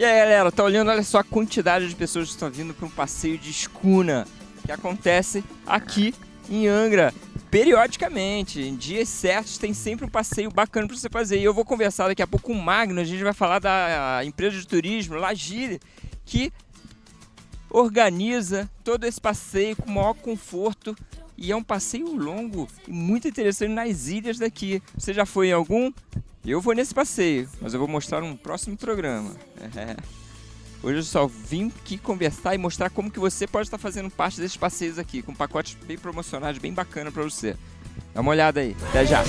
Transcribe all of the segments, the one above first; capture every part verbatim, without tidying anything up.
E aí, galera, tá olhando, olha só a quantidade de pessoas que estão vindo para um passeio de escuna que acontece aqui em Angra. Periodicamente, em dias certos, tem sempre um passeio bacana para você fazer. E eu vou conversar daqui a pouco com o Magno, a gente vai falar da empresa de turismo, Lagile, que organiza todo esse passeio com o maior conforto. E é um passeio longo e muito interessante nas ilhas daqui. Você já foi em algum? Eu vou nesse passeio, mas eu vou mostrar no próximo programa. É. Hoje eu só vim aqui conversar e mostrar como que você pode estar fazendo parte desses passeios aqui, com pacotes bem promocionados, bem bacana para você. Dá uma olhada aí. Até já!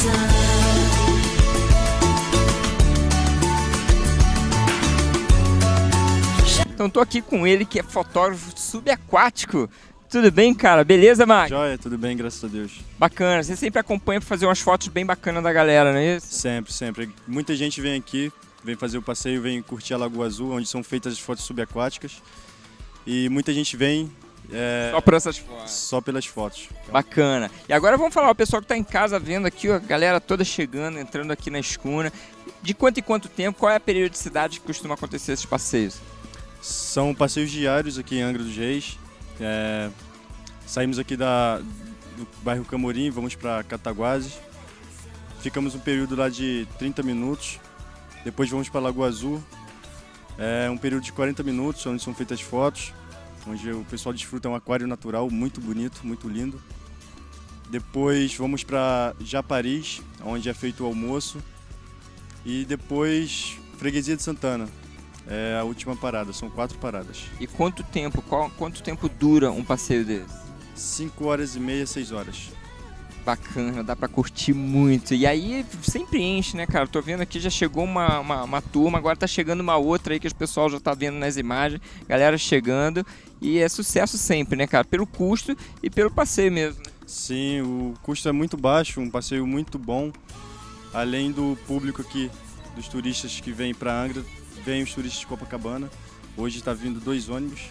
Então tô aqui com ele, que é fotógrafo subaquático. Tudo bem, cara? Beleza, Mag? Joia, tudo bem, graças a Deus. Bacana. Você sempre acompanha para fazer umas fotos bem bacanas da galera, não é isso? Sempre, sempre. Muita gente vem aqui, vem fazer o passeio, vem curtir a Lagoa Azul, onde são feitas as fotos subaquáticas. E muita gente vem... É, só por essas fotos? Só pelas fotos. Bacana. E agora vamos falar, o pessoal que está em casa vendo aqui, ó, a galera toda chegando, entrando aqui na escuna. De quanto em quanto tempo, qual é a periodicidade que costuma acontecer esses passeios? São passeios diários aqui em Angra dos Reis. É, saímos aqui da, do bairro Camorim, vamos para Cataguases, ficamos um período lá de trinta minutos, depois vamos para Lagoa Azul, é um período de quarenta minutos, onde são feitas fotos, onde o pessoal desfruta um aquário natural muito bonito, muito lindo. Depois vamos para Japaris, onde é feito o almoço, e depois Freguesia de Santana. É a última parada, são quatro paradas. E quanto tempo, qual, quanto tempo dura um passeio desse? Cinco horas e meia, seis horas. Bacana, dá pra curtir muito. E aí sempre enche, né, cara? Tô vendo aqui, já chegou uma, uma, uma turma, agora tá chegando uma outra aí que o pessoal já tá vendo nas imagens. Galera chegando. E é sucesso sempre, né, cara? Pelo custo e pelo passeio mesmo. Sim, o custo é muito baixo, um passeio muito bom. Além do público aqui, dos turistas que vêm pra Angra, vem os turistas de Copacabana. Hoje está vindo dois ônibus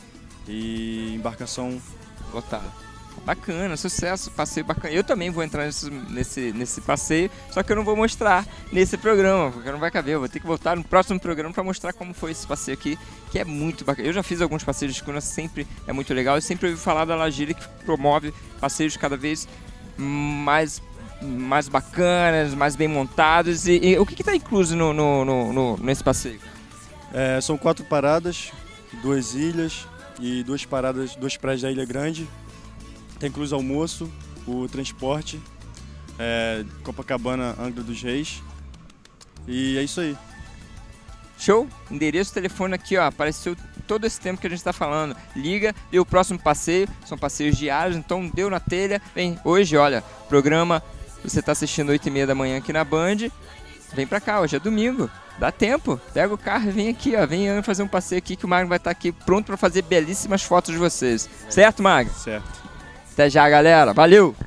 e embarcação lotada. Bacana, sucesso, passeio bacana. Eu também vou entrar nesse, nesse, nesse passeio, só que eu não vou mostrar nesse programa, porque não vai caber. Eu vou ter que voltar no próximo programa para mostrar como foi esse passeio aqui, que é muito bacana. Eu já fiz alguns passeios de escuna, sempre é muito legal. Eu sempre ouvi falar da Lagile, que promove passeios cada vez mais mais bacanas, mais bem montados. E, e o que está incluso no, no, no, no, nesse passeio? É, são quatro paradas, duas ilhas e duas paradas, duas praias da Ilha Grande. Tem incluso almoço, o transporte, é, Copacabana, Angra dos Reis. E é isso aí. Show? Endereço, telefone aqui, ó, apareceu todo esse tempo que a gente está falando. Liga, deu o próximo passeio, são passeios diários, então deu na telha. Vem, hoje, olha, programa... Você está assistindo oito e meia da manhã aqui na Band, vem pra cá, hoje é domingo, dá tempo, pega o carro e vem aqui, ó, vem fazer um passeio aqui que o Magno vai estar aqui pronto para fazer belíssimas fotos de vocês. Certo, Magno? Certo. Até já, galera, valeu!